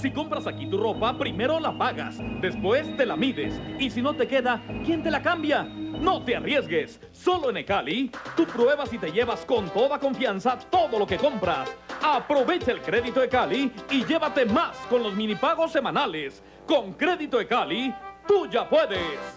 Si compras aquí tu ropa, primero la pagas, después te la mides. Y si no te queda, ¿quién te la cambia? No te arriesgues. Solo en Ecali, tú pruebas y te llevas con toda confianza todo lo que compras. Aprovecha el crédito Ecali y llévate más con los minipagos semanales. Con crédito Ecali, tú ya puedes.